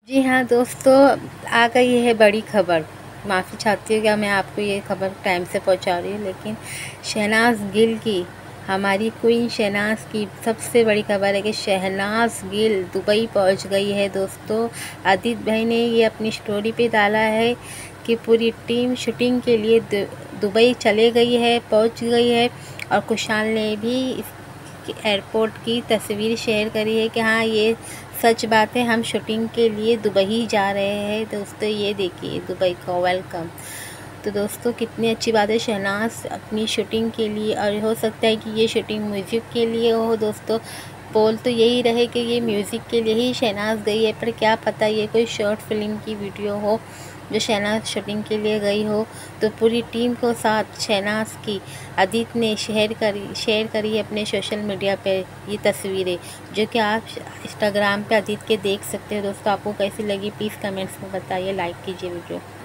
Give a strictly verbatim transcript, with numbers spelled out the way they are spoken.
जी हाँ दोस्तों, आ गई है बड़ी खबर। माफ़ी चाहती हूँ क्या मैं आपको ये खबर टाइम से पहुंचा रही हूँ, लेकिन शहनाज गिल की, हमारी क्वीन शहनाज की सबसे बड़ी खबर है कि शहनाज गिल दुबई पहुंच गई है। दोस्तों, आदित्य भाई ने ये अपनी स्टोरी पे डाला है कि पूरी टीम शूटिंग के लिए दुबई चले गई है, पहुँच गई है। और कुशाल ने भी एयरपोर्ट की तस्वीर शेयर करी है कि हाँ ये सच बात है, हम शूटिंग के लिए दुबई जा रहे हैं। दोस्तों ये देखिए दुबई का वेलकम। तो दोस्तों कितनी अच्छी बात है, शहनाज अपनी शूटिंग के लिए, और हो सकता है कि ये शूटिंग म्यूज़िक के लिए हो। दोस्तों बोल तो यही रहे कि ये म्यूज़िक के लिए ही शहनाज गई है, पर क्या पता ये कोई शॉर्ट फिल्म की वीडियो हो जो शहनाज शूटिंग के लिए गई हो। तो पूरी टीम को साथ शहनाज की आदित्य ने शेयर करी शेयर करी है अपने सोशल मीडिया पे ये तस्वीरें, जो कि आप इंस्टाग्राम पे आदित्य के देख सकते हो। दोस्तों आपको कैसी लगी प्लीज़ कमेंट्स में बताइए, लाइक कीजिए वीडियो।